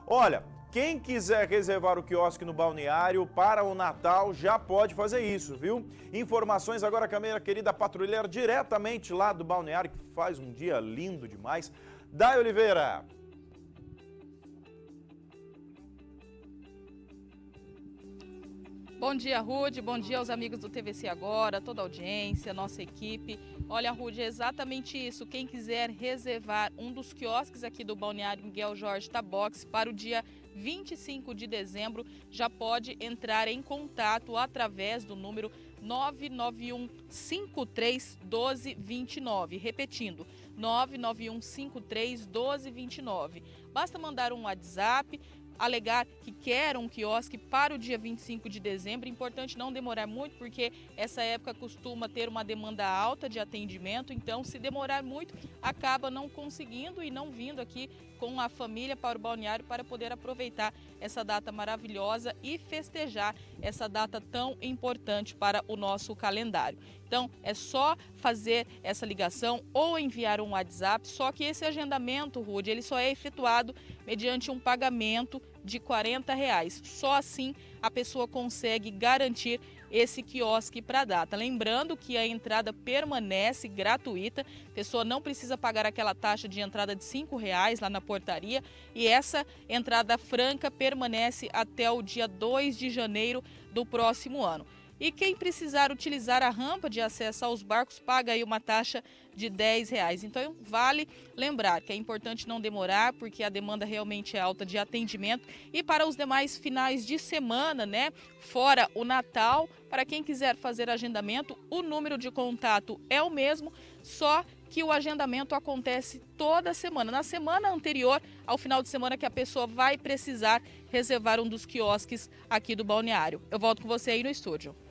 Olha, quem quiser reservar o quiosque no balneário para o Natal já pode fazer isso, viu? Informações agora com a minha querida patrulheira diretamente lá do balneário, que faz um dia lindo demais. Day Oliveira. Bom dia, Rude. Bom dia aos amigos do TVC Agora, toda a audiência, nossa equipe. Olha, Rude, é exatamente isso. Quem quiser reservar um dos quiosques aqui do Balneário Miguel Jorge Tabox para o dia 25 de dezembro, já pode entrar em contato através do número 991 53 1229. Repetindo, 991 53 1229. Basta mandar um WhatsApp, alegar que quer um quiosque para o dia 25 de dezembro. Importante não demorar muito, porque essa época costuma ter uma demanda alta de atendimento, então se demorar muito, acaba não conseguindo e não vindo aqui com a família para o balneário para poder aproveitar essa data maravilhosa e festejar essa data tão importante para o nosso calendário. Então é só fazer essa ligação ou enviar um WhatsApp, só que esse agendamento, Rude, ele só é efetuado mediante um pagamento de R$40. Só assim a pessoa consegue garantir esse quiosque para a data. Lembrando que a entrada permanece gratuita, a pessoa não precisa pagar aquela taxa de entrada de R$5 lá na portaria, e essa entrada franca permanece até o dia 2 de janeiro do próximo ano. E quem precisar utilizar a rampa de acesso aos barcos paga aí uma taxa de R$10. Então vale lembrar que é importante não demorar, porque a demanda realmente é alta de atendimento. E para os demais finais de semana, né, fora o Natal, para quem quiser fazer agendamento, o número de contato é o mesmo, só que o agendamento acontece toda semana. Na semana anterior ao final de semana que a pessoa vai precisar reservar um dos quiosques aqui do balneário. Eu volto com você aí no estúdio.